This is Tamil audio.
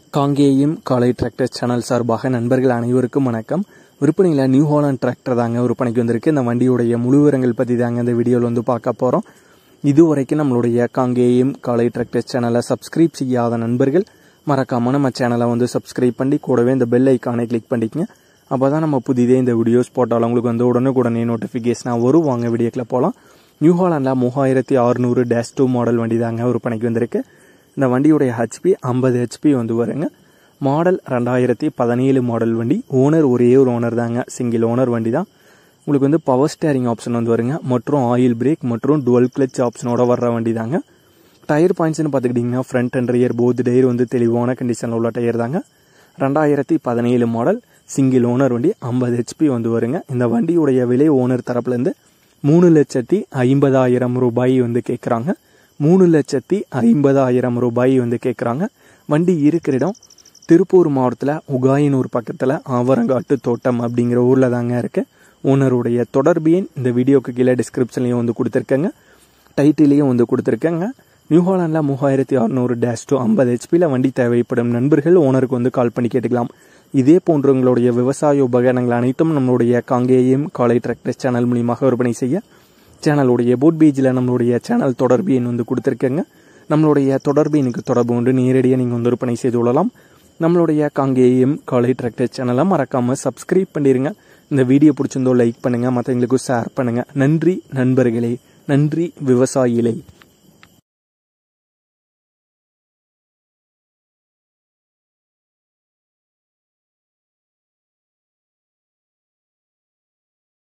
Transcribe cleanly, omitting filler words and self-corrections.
காங்கேயம் காலை டிராக்டர் சேனல் சார்பாக நண்பர்கள் அனைவருக்கும் வணக்கம். விற்பனையில் நியூ ஹாலண்ட் டிராக்டர் தாங்க விற்பனைக்கு வந்திருக்கு. இந்த வண்டியுடைய முழு விவரங்கள் பற்றி தாங்க இந்த வீடியோவில் பார்க்க போகிறோம். இதுவரைக்கும் நம்மளுடைய காங்கேயம் காலை டிராக்டர் சேனலை சப்ஸ்கிரைப் செய்யாத நண்பர்கள் மறக்காமல் நம்ம சேனலை சப்ஸ்கிரைப் பண்ணி கூடவே இந்த பெல் ஐக்கானை கிளிக் பண்ணிக்கங்க. அப்போ தான் நம்ம புதிதே இந்த வீடியோஸ் போட்டாலும் உங்களுக்கு உடனே நோட்டிஃபிகேஷனாக வரும். வாங்க வீடியோக்கில் போகலாம். நியூ ஹாலண்டில் 3600-2 மாடல் வண்டி தாங்க விற்பனைக்கு வந்திருக்கு. இந்த வண்டியுடைய ஹெச்பி 50 ஹெச்பி வருங்க. மாடல் 2017 மாடல் வண்டி. ஓனர் ஒரே ஒரு ஓனர் தாங்க, சிங்கிள் ஓனர் வண்டி தான். உங்களுக்கு பவர் ஸ்டேரிங் ஆப்ஷன் வருங்க, மற்றும் ஆயில் பிரேக் மற்றும் டுவல் கிளச் ஆப்ஷனோட வர்ற வண்டி தாங்க. டயர் பாயிண்ட்ஸ்னு பார்த்துக்கிட்டிங்கன்னா front and rear both tyre தெளிவான கண்டிஷனில் உள்ள டயர் தாங்க. 2017 மாடல், சிங்கிள் ஓனர் வண்டி, 50 ஹெச்பி வருங்க. இந்த வண்டியுடைய விலை ஓனர் தரப்புலேருந்து 3,50,000 ரூபாய் கேட்குறாங்க. 3,50,000 ரூபாய் கேட்குறாங்க. வண்டி இருக்கிற இடம் திருப்பூர் மாவட்டத்தில் உகாயனூர் பக்கத்தில் ஆவரங்காட்டு தோட்டம் அப்படிங்கிற ஊரில் தாங்க இருக்குது. ஓனருடைய தொடர்பு எண் இந்த வீடியோக்கு கீழே டிஸ்கிரிப்ஷன்லையும் கொடுத்துருக்கேங்க, டைட்டிலையும் கொடுத்துருக்கேங்க. நியூ ஹாலண்டில் 3600-2 50 ஹெச்பியில் வண்டி தேவைப்படும் நண்பர்கள் ஓனருக்கு கால் பண்ணி கேட்டுக்கலாம். இதே போன்ற உங்களுடைய விவசாய உபகரணங்கள் அனைத்தும் நம்மளுடைய காங்கேயம் காலை டிராக்டர் சேனல் மூலியமாக விற்பனை செய்ய சேனலுடைய போட் பேஜில் நம்மளுடைய சேனல் தொடர்பு எண் கொடுத்துருக்கேங்க. நம்மளுடைய தொடர்பு எனக்கு தொடர்பு கொண்டு நேரடியாக நீங்கள் விற்பனை செய்து கொள்ளலாம். நம்மளுடைய காங்கேயம் காலை டிராக்டர் சேனலை மறக்காமல் சப்ஸ்கிரைப் பண்ணிடுங்க. இந்த வீடியோ பிடிச்சிருந்தோ லைக் பண்ணுங்கள், மற்றவங்களுக்கும் ஷேர் பண்ணுங்கள். நன்றி நண்பர்களே, நன்றி விவசாயிகளே.